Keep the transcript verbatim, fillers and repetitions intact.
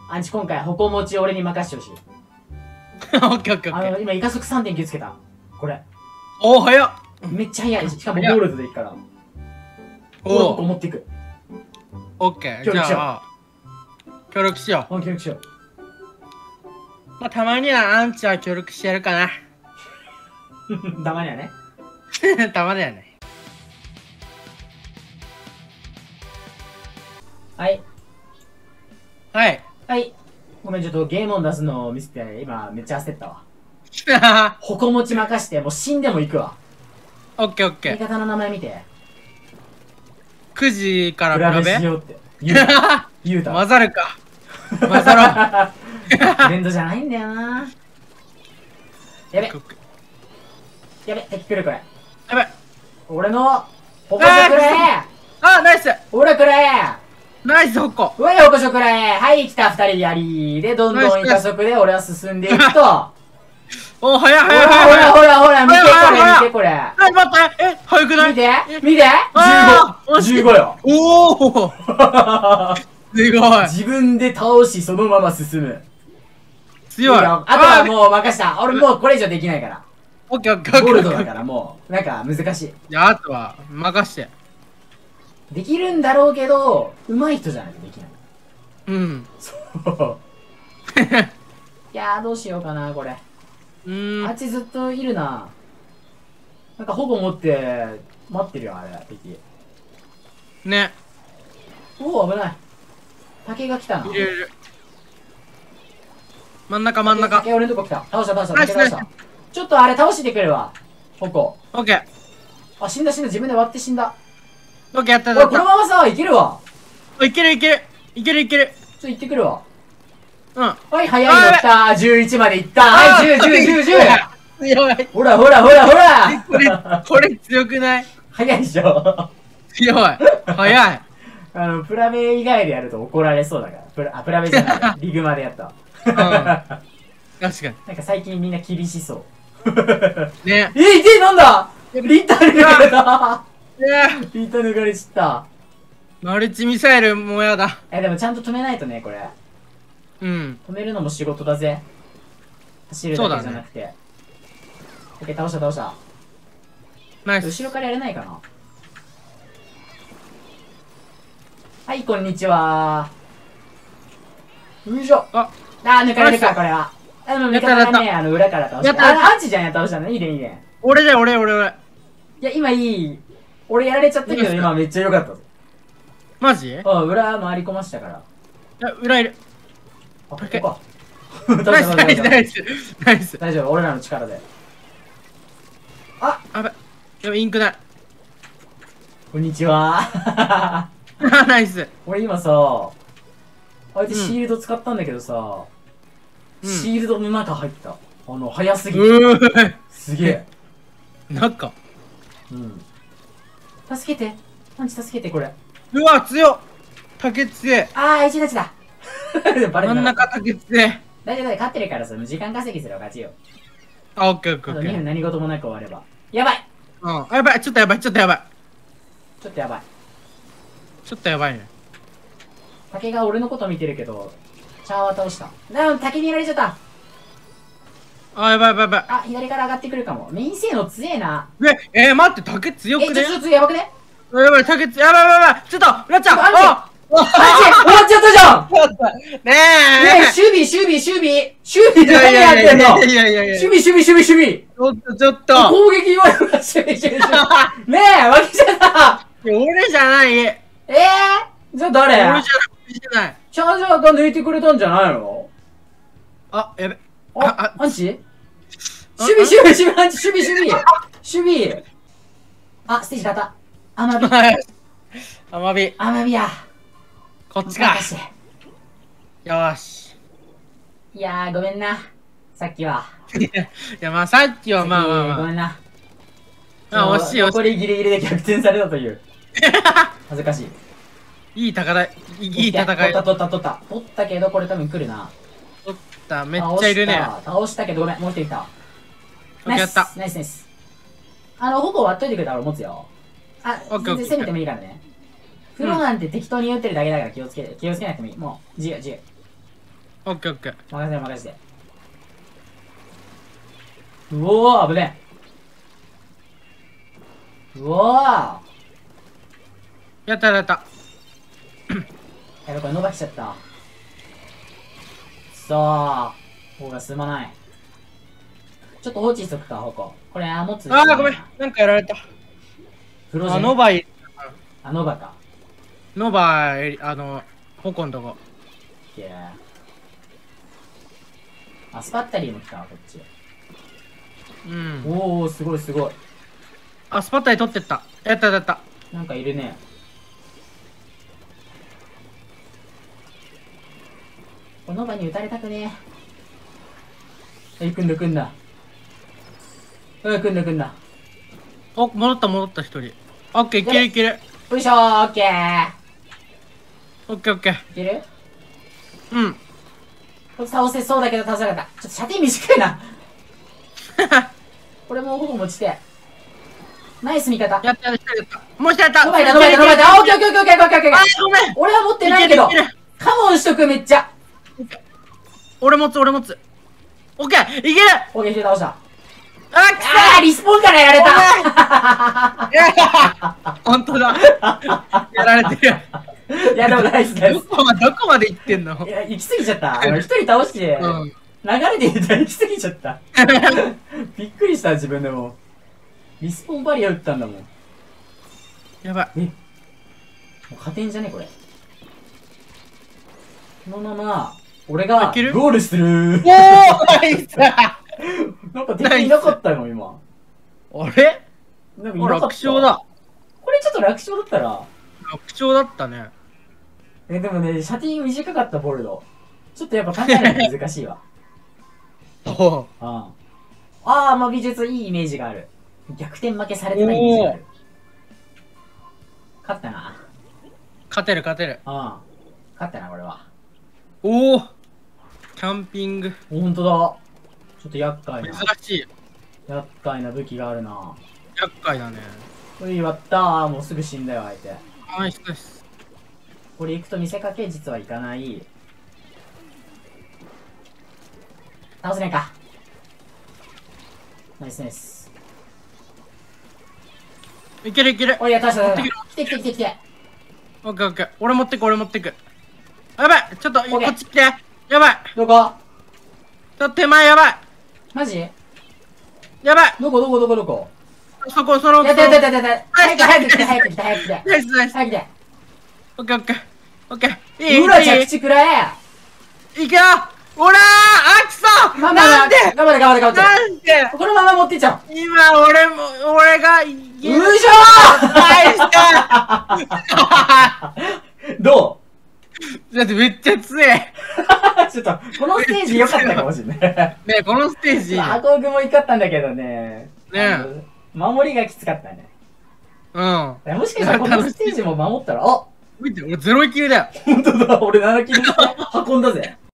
アンチ今回、矛持ち俺に任せてほしい。 オッケーオッケーオッケー。 あの、今、イカ速 さんてんきゅう つけた。これ。 おお、早っ。 めっちゃ速い。しかもゴールドでいくから。 おおお、 お、 持っていく。 オッケー。 協力しようじゃあ、協力しようん、協力しよう。 う。まあ、たまにはアンチは協力してやるかな。 たまにはね。 たまだよね。 はい。 はい。 はい。ごめん、ちょっとゲームを出すのを見せて、今、めっちゃ焦ったわ。矛持ち任して、もう死んでも行くわ。 オッケーオッケー。 味方の名前見て。 くじから比べ比べしようって。言うた。言うた。 混ざるか。混ざろう。 トレンドじゃないんだよな。やべ。やべ、敵来るこれ。 やばい。 俺の、矛所くれあ、ナイス俺くれナイスホッコ。 うわよこしょくれはい来た二人やりで、どんどん加速で俺は進んでいくと。 おー、早いほ早いらほら早い。 ほらほら、見てこれ見てこれ。 え、待って、え、早くない見て見てあー !じゅうご!じゅうごよおおすごい自分で倒しそのまま進む。 強い。 いいよあとはもう任した俺もうこれ以上できないから。 オッケーオッケーオッケー。 ゴールドだからもう、なんか難しい。 じゃあ、あとは、任して。 できるんだろうけど、上手い人じゃないとできない。 うん。 そう。いやーどうしようかな、これ。 うーん。 あっちずっといるな。なんかほぼ持って待ってるよ、あれ、敵。 ね。 おお、危ない。竹が来たな。 いるいる。真ん中真ん中。 竹俺のとこ来た。倒した倒した。 ナイス竹倒した。ちょっとあれ倒してくるわ。ここ。 オッケー。 あ、死んだ死んだ。自分で割って死んだ。 オッケー、やったやおい、このった。 ままさ、いけるわ。 おいけるいける。いけるいける。 ちょっと行ってくるわ。 うん。 はい、早いの来た。じゅういちまで行った。はい、じゅう、じゅう、じゅう、じゅう。 強い。 ほらほらほらほこられ、これ強くない？ 早いでしょ。 強い。早い。 あの、プラベ以外でやると怒られそうだから。プラ、あ、プラベじゃない。リグマでやったわ。 うん。確かなんか最近みんな厳しそう。 に。ね。 え、いてなんだリンタ抜かれたね。 リンタ抜かれちった。 マルチミサイルもやだ。 え、でもちゃんと止めないとね、これ。 うん。 止めるのも仕事だぜ。走るだけじゃなくて。オッケー、倒した倒した。 ナイス。 後ろからやれないかな。はい、こんにちは。よいしょ。 あ、 あー、抜かれるか、 ナイスこれは。あ、でも味やったやった方がね、あの、裏から倒し。 やったたやったあ、アンチじゃん、や倒したの。いいね、いいね。 俺だよ、俺、俺、俺。 いや、今いい。俺やられちゃったけど、今めっちゃ良かったぞ。 マジ？ うん、裏回り込ましたから。 あ、裏いる。 あ、こオッケーこか。 ナイス、ナイス、ナイス。ナイス。 大丈夫、俺らの力で。あ、 あべ。でもインクない。 こんにちは。 あ、ナイス。 俺今さ、あいつシールド使ったんだけどさ、 うんシールドの中入った。あの、早すぎて。 うーすげえ。 中。 うん。助けて。パンチ助けて、これ。 うわ、強っ。竹強え。 あー、一立ちだ。バレ真んてなかった。 中竹強え。 大丈夫だよ、勝ってるからさ、もう時間稼ぎすれば勝ちよ。 あ、オッケーオッケあとにふんーオッケー。 何事もなく終われば。やばいうん。あ、やばい、ちょっとやばい、ちょっとやばい。 ちょっとやばい。 ちょっとやばいね。 竹が俺のこと見てるけど、チャーは倒した。な竹にやられちゃった。 あ、やばいやばいやばあ、左から上がってくるかも。メイン性能強えな。 い。え、えー、待って、竹強え、 くね？ ちょ、ちょっとやばくねやばい、竹強い。やばいやばいやばい。ちょっと、なっちゃん。 あんちあマジ終わっちゃったじゃんちょっと、ねねえ、 え。 守備、守備、守備守備いで何やってんのいやいやいやいやいや。 守備、守備、守備、守備ちょっと、ちょっと。 攻撃弱いのが守備、守備、守備。ねえ、負けちゃったいや俺じゃない。俺えー、じゃあ誰じゃない。俺じゃない。 チャージャーが抜いてくれたんじゃないのあ、やべ。 ああ、 アンチあ守備、守備、守備、アンチ、守備、守備守備あ、ステージ変わった。アマビ、 あまび。 アマビや。 こっちか。 任せてよーし。 いやー、ごめんな。さっきは。 いや、まあさっきはまあまあまごめんな。 あ。あ、惜しい惜残りギリギリで逆転されたという。恥ずかしい。 い。いい戦い。いいいい戦い。 取った取った取った。取ったけど、これ多分来るな。 取った。めっちゃいるね。 倒した倒したけど、ごめん、もう一人いた。 オッケーやった。 ナイスナイス。あの、矛割っといてくれたら俺持つよ。あ、 オッケー全然攻めてもいいからね。風呂なんて適当に打ってるだけだから気をつけて、気をつけなくてもいい。もう、自由自由。 オッケーオッケー。 任せて任せて。うおー、危ねえ。うおー。 やったやった。 やべ、これ伸ばしちゃった。くそー。方が進まない。ちょっと放置しとくか、ほこ。これ、あ、持つ。 あー、ごめん。なんかやられた。 フローゼン。 あ、ノバイ。 あ、ノバか。 ノバイ、あの、ホコんとこ。 いやあ、スパッタリーも来たわ、こっち。 うん。 おー、すごいすごい。 あ、スパッタリ取ってった。やったやった。 なんかいるね。この場に撃たれたくねえ。え、来んだ来んだ。うん、来んだ来んだ。 お、戻った戻った一人。オッケー、いけるいける。 よいしょー、オッケー。 オッケーオッケー。 いける？ うん。 こいつ倒せそうだけど倒せなかった。ちょっと射程短いな。これもうほぼ持ちて。ナイス味方。 やったやったやった。もう一人やった。 伸ばいた伸ばいた伸ばいた。あ、オッケーオッケーオッケーオッケーオッケーオッケー。 あ、ごめん。 俺は持ってないけど。 いけるいける。 カモンしとくめっちゃ。 俺持つ俺持つ。オッケーいける。 オッケー、一人倒した。 あ、来た。 あー、リスポーンからやられた。 本当だ。やられてる。 いや、でもナイスナイス。 どこまどこまで行ってんの？ いや、行き過ぎちゃった。あの一人倒して、 うん、 流れで言ったら行き過ぎちゃった。びっくりした、自分でも。リスポーンバリア打ったんだもん。 やばい。 え、もう勝てんじゃねこれ。このまま、俺がゴールする。 おー、ナイス。 なんか敵いなかったよ、今。 あれ？ なんかいなかった。 楽勝だ。 これちょっと楽勝だったら。 楽勝だったね。 え、でもね、射程短かったボルド。ちょっとやっぱ考えないと難しいわ。 おう。 ああ。ああ、まあ美術いいイメージがある。逆転負けされてないイメージがある。勝ったな。 勝てる勝てる。 ああ。勝ったな、これは。 おお。キャンピング。 ほんとだ。ちょっと厄介な。 珍しい。 厄介な武器があるな。 厄介だね。 これ割ったー。もうすぐ死んだよ、相手。 ナイスです。 これ行くと見せかけ、実はいかない。倒せないか。ナイスナイス。 いけるいける。 おい、やったした。来て来て来て来て。 オッケーオッケー。俺持ってく俺持ってく。やばい。ちょっとこっち来て。やばい。 どこ？ ちょっと手前やばい。 マジ？ やばい。 どこどこどこどこ？ そこその。 やったやったやったやった。早く早く来て早く来て早く来て。 ナイスナイス。 早く来て。 オッケーオッケー。オッケー。いい？ うら着地くらえ。 いくよ。おらー、あくそ。なんで？ 頑張れ頑張れ頑張れ。 なんで？ このまま持ってっちゃう。 今俺も俺が。うーしょー。どう？だってめっちゃ強い。 ちょっとこのステージ良かったかもしれない。 ねえ、このステージ。 ハコグも良かったんだけどね。 ねえ。守りがきつかったね。 うん。 もしかしたらこのステージも守ったら、あ、 見て、俺ゼロキルだよ。 本当だ、俺ななキル運んだぜ。